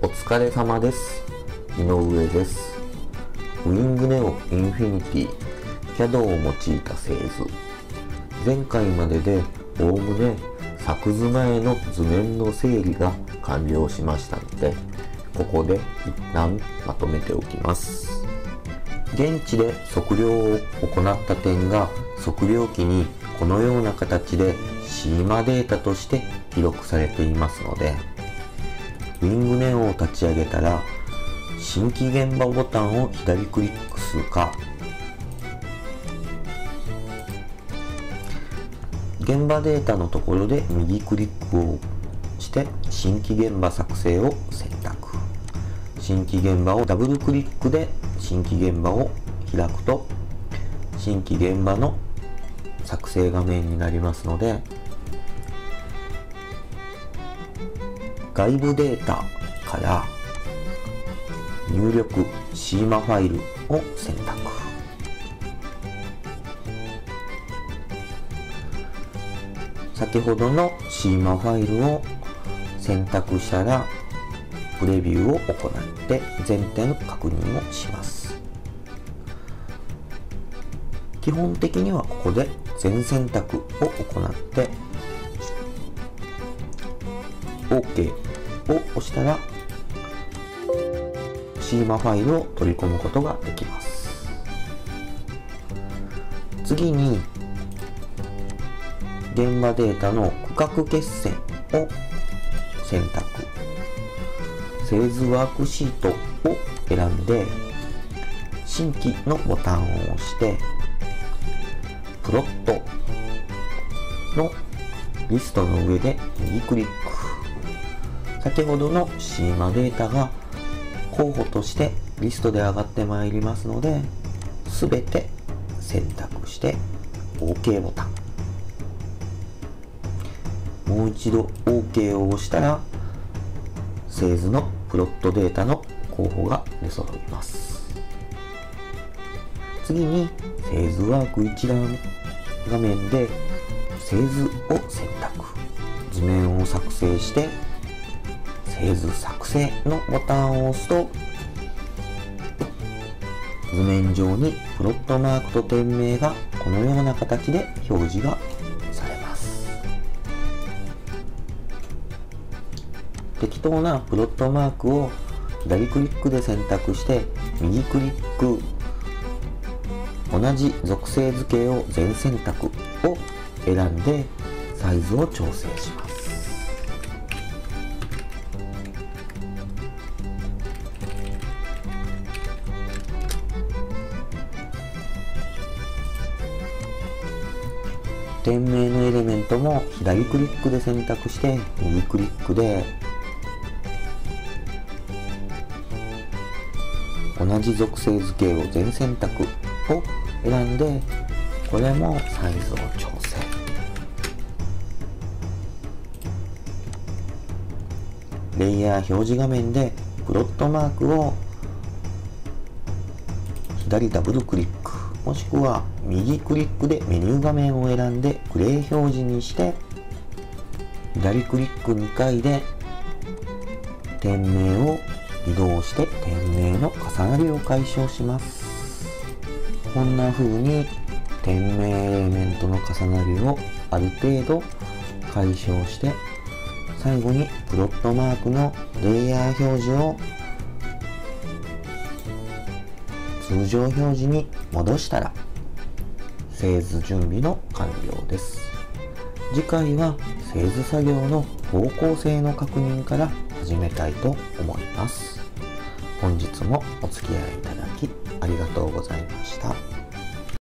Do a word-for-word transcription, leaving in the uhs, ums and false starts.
お疲れ様です。井上です。ウィングネオインフィニティ キャド を用いた製図。前回まででおおむね作図前の図面の整理が完了しましたので、ここで一旦まとめておきます。現地で測量を行った点が測量機にこのような形でシーマデータとして記録されていますので、ウィングネオを立ち上げたら新規現場ボタンを左クリックするか、現場データのところで右クリックをして新規現場作成を選択。新規現場をダブルクリックで新規現場を開くと新規現場の作成画面になりますので、外部データから入力シーマファイルを選択。先ほどのシーマファイルを選択したらプレビューを行って全点確認をします。基本的にはここで全選択を行って OK を押したらシーマファイルを取り込むことができます。次に現場データの区画決線を選択。製図ワークシートを選んで新規のボタンを押してプロットのリストの上で右クリック。先ほどのシーマデータが候補としてリストで上がってまいりますので、すべて選択して OK ボタン。もう一度 OK を押したら製図のプロットデータの候補が出揃います。次に製図ワーク一覧画面で製図を選択。図面を作成して製図作成のボタンを押すと図面上にプロットマークと店名がこのような形で表示がされます。適当なプロットマークを左クリックで選択して右クリック、同じ属性図形を全選択を選んでサイズを調整します。店名のエレメントも左クリックで選択して右クリックで同じ属性図形を全選択を選んで、これもサイズを調整。レイヤー表示画面でプロットマークを左ダブルクリックもしくは右クリックでメニュー画面を選んでグレー表示にして、左クリックにかいで店名を移動して店名の重なりを解消します。こんな風に店名エレメントの重なりをある程度解消して、最後にプロットマークのレイヤー表示を通常表示に戻したら製図準備の完了です。次回は製図作業の方向性の確認から始めたいと思います。本日もお付き合いいただきありがとうございました。